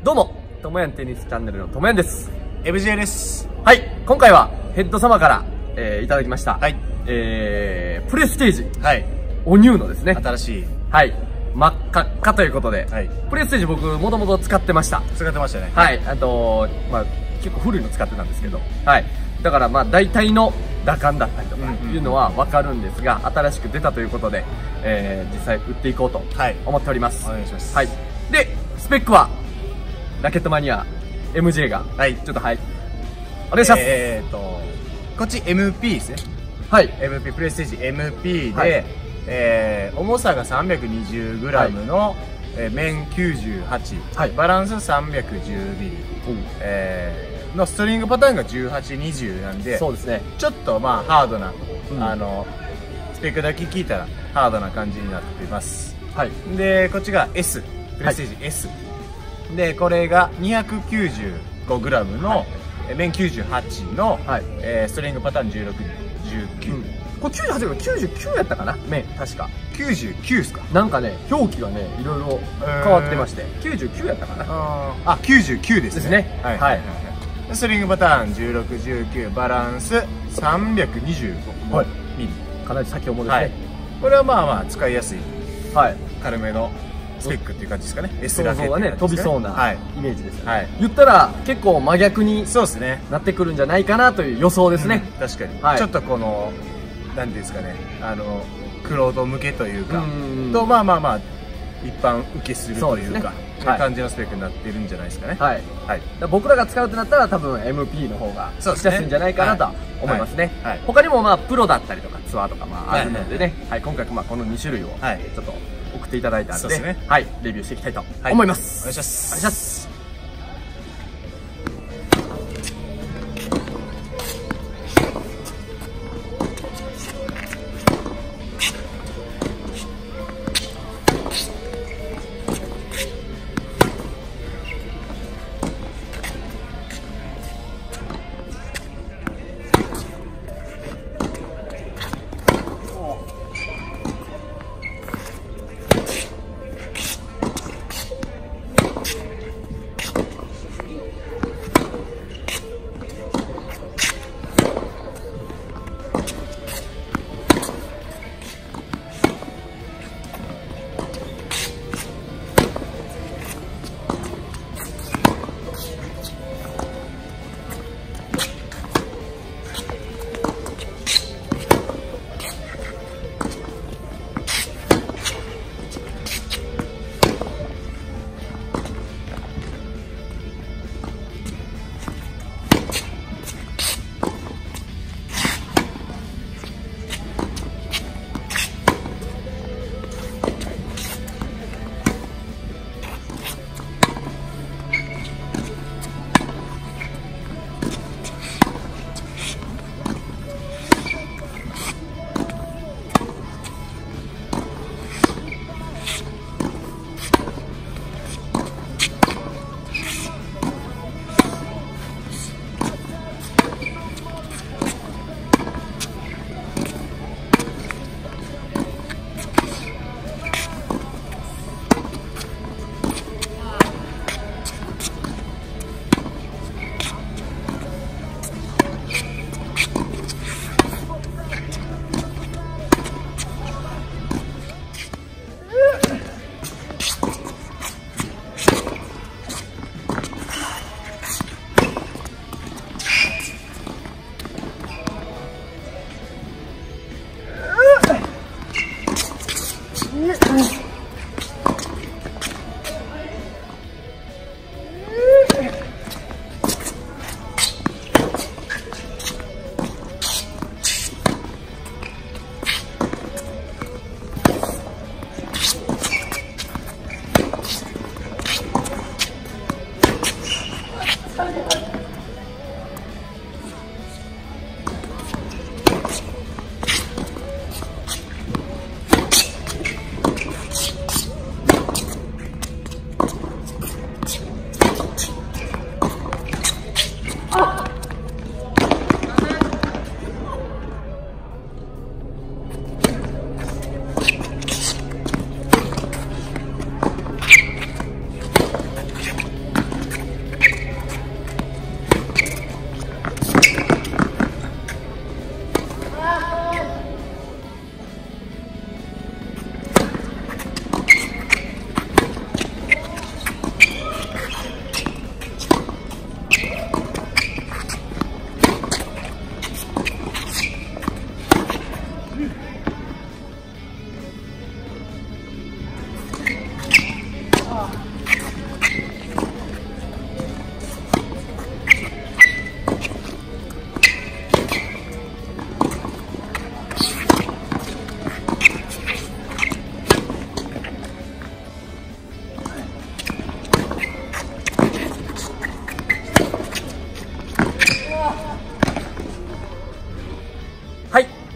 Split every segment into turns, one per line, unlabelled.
どうも、ともやんテニスチャンネルのともやんです。
FJ です。
はい、今回はヘッド様から、いただきました。
はい。
プレステージ。
はい。
おニューのですね。
新しい。
はい。真っ赤っかということで。
はい。
プレステージ僕、もともと使ってました。
使ってましたね。
はい。結構古いの使ってたんですけど。はい。だから大体の打感だったりとかいうのはわかるんですが、新しく出たということで、実際売っていこうと思っております。
お願いします。
はい。で、スペックは、ラケットマニア MJ が、
はい。
ちょっとはい。お願いします。
こっち MP ですね。
はい。
MP、プレステージ MP
はい
で、重さが 320g の、面98、はい、バランス 310mm、のストリングパターンが18、20なんで、そうですね。ちょっとハードな、スペックだけ聞いたらハードな感じになっています。はい。で、こっちが S、プレステージ S。で、これが 295g の、面98の、ストリングパターン16、19。
これ98が99やったかな、面、確か。
99ですか？
なんかね、表記がね、いろいろ変わってまして、99やったかな。
あ、99ですね。
はいはい。
ストリングパターン16、19、バランス325ミリ。
かなり先重ですね。
これは使いやすい、
軽
めのスペックっていう感じですかね。
想像がね、飛びそうなイメージですよね。言ったら結構真逆になってくるんじゃないかなという予想ですね。
確かに。ちょっとこの、なんていうんですかね、玄人向けというか、と一般受けするというか、そういう感じのスペックになってるんじゃないですかね。はい。
僕らが使うとなったら多分 MP の方がしやすいんじゃないかなと思いますね。他にもプロだったりとかツアーとかあるのでね、今回この2種類をちょっと送っていただいたので、レビューしていきたいと思います。
お願いします。
お願いします。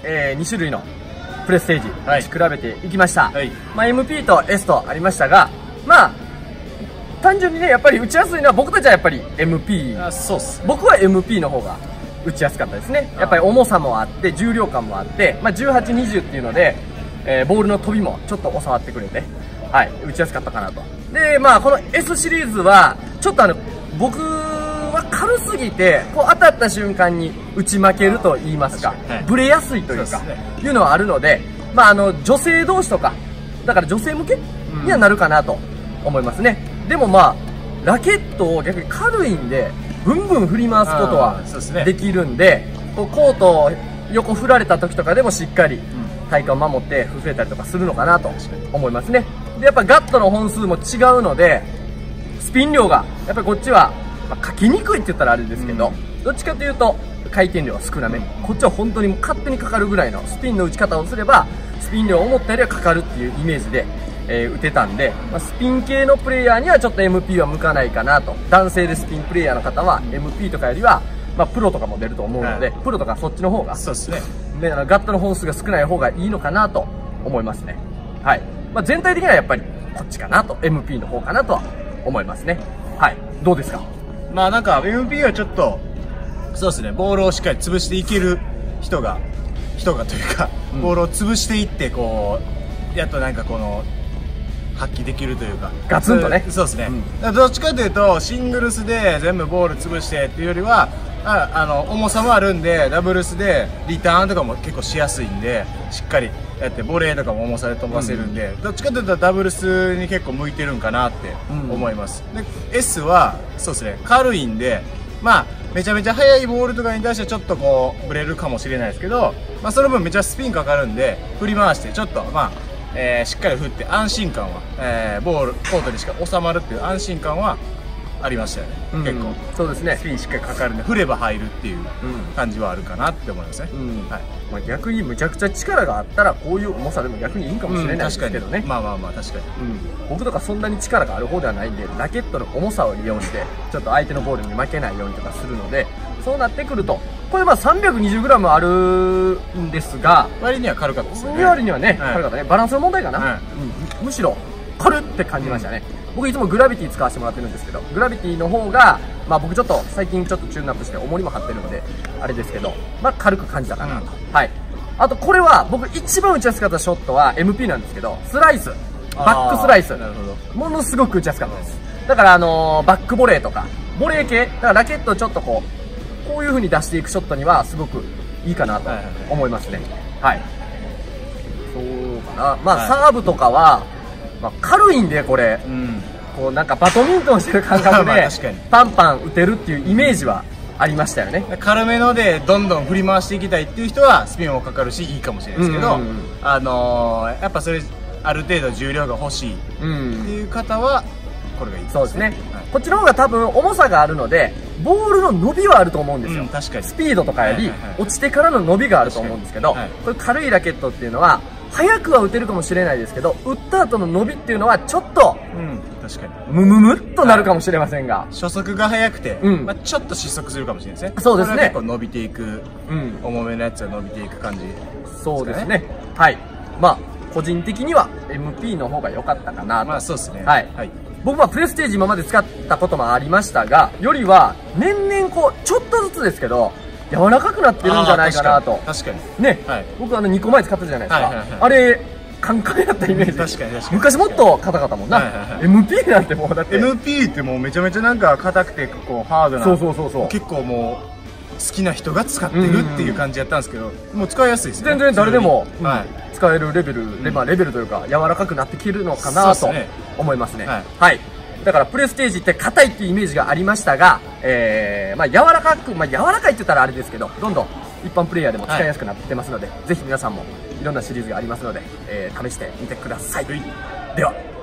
2種類のプレステージ、打ち比べていきました。
はい、
まあ MP と S とありましたが、まあ単純にね、やっぱり打ちやすいのは僕たちはやっぱり MP。
そうっす。
僕は MP の方が打ちやすかったですね。やっぱり重さもあって、重量感もあって、まあ18、20っていうので、ボールの飛びもちょっと収まってくれて、はい、打ちやすかったかなと。で、まあこの S シリーズは、ちょっと僕は軽すぎて、こう当たった瞬間に打ち負けると言いますか、ブレやすいというか、いうのはあるので、まあ女性同士とか、だから女性向けにはなるかなと思いますね。でもまあ、ラケットを逆に軽いんで、ブンブン振り回すことはできるんで、コートを横振られた時とかでもしっかり体幹を守って振れたりとかするのかなと思いますね。で、やっぱガットの本数も違うので、スピン量が、やっぱりこっちは、かけにくいって言ったらあれですけど、どっちかというと回転量は少なめ。こっちは本当に勝手にかかるぐらいのスピンの打ち方をすれば、スピン量を思ったよりはかかるっていうイメージで、打てたんで、スピン系のプレイヤーにはちょっと MP は向かないかなと。男性でスピンプレイヤーの方は MP とかよりは、まあプロとかも出ると思うので、プロとかそっちの方が、
そうですね。
で、ガットの本数が少ない方がいいのかなと思いますね。はい。まあ全体的にはやっぱりこっちかなと、MP の方かなとは思いますね。はい。どうですか？
まあなんか MP はちょっと、そうですね、ボールをしっかり潰していける人がというか、ボールを潰していって、こう、やっとなんかこの、発揮できるというか
ガツンとね。
そうですね、どっちかというとシングルスで全部ボール潰してっていうよりは重さもあるんでダブルスでリターンとかも結構しやすいんでしっかりやってボレーとかも重さで飛ばせるんで、どっちかというとダブルスに結構向いてるんかなって思います、で S はそうですね軽いんでまあめちゃめちゃ速いボールとかに対してはちょっとこうブレるかもしれないですけど、まあ、その分めちゃスピンかかるんで振り回してちょっとまあしっかり振って安心感は、ボールコートにしか収まるっていう安心感はありましたよね、結構
そうですね、
スピンしっかりかかるんで振れば入るっていう感じはあるかなって思いますね、
はい、まあ逆にむちゃくちゃ力があったらこういう重さでも逆にいいかもしれないですけどね、
まあまあまあ確かに、
僕とかそんなに力がある方ではないんでラケットの重さを利用してちょっと相手のボールに負けないようにとかするので、そうなってくるとこれまあ 320g あるんですが
割には軽かったですよね。
割にはね、軽かったね。バランスの問題かな、むしろ軽って感じましたね、僕いつもグラビティ使わせてもらってるんですけど、グラビティの方がまあ僕ちょっと最近ちょっとチューンアップして重りも張ってるのであれですけど、まあ軽く感じたかなと、はい。あとこれは僕一番打ちやすかったショットは MP なんですけど、スライス、バックスライス、ものすごく打ちやすかったです。だからバックボレーとかボレー系、だからラケットをちょっとこういう風に出していくショットにはすごくいいかなと思いますね。はい。そうかな。まあサーブとかは、まあ、軽いんでこれ、こうなんかバドミントンしてる感覚でパンパン打てるっていうイメージはありましたよね。
軽めのでどんどん振り回していきたいっていう人はスピンもかかるしいいかもしれないですけど、やっぱそれある程度重量が欲しいっていう方はこれがいいですね。
そうですね、こっちの方が多分重さがあるのでボールの伸びはあると思うんですよ、
確かに
スピードとかより落ちてからの伸びがあると思うんですけど、これ軽いラケットっていうのは速くは打てるかもしれないですけど、打った後の伸びっていうのはちょっと
確かに
ムムムっとなるかもしれませんが、
初速が速くて、まあちょっと失速するかもしれないですね。
そうですね、
結構伸びていく、重めのやつは伸びていく感じ、
そうですね。はい。まあ個人的には MP の方が良かったかなと。
まあそうですね。
はい。僕はプレステージ今まで使ったこともありましたが、よりは年々こうちょっとずつですけど柔らかくなってるんじゃないかなと。
確かに
ね、僕2個前使ったじゃないですか、あれカンカンやったイメージ。
確かに
昔もっと硬かったもんな。MP なんてもうだって
MP ってもうめちゃめちゃなんか硬くてこうハードな、
そう
結構もう好きな人が使ってるっていう感じやったんですけど、もう使いやすいですね。
全然誰でも使えるレベルで、レベルというか柔らかくなってきるのかなと思いますね。はい。だからプレステージって硬いっていうイメージがありましたが、まあ柔らかいって言ったらあれですけど、どんどん一般プレイヤーでも使いやすくなってますので、ぜひ皆さんもいろんなシリーズがありますので、試してみてください。では。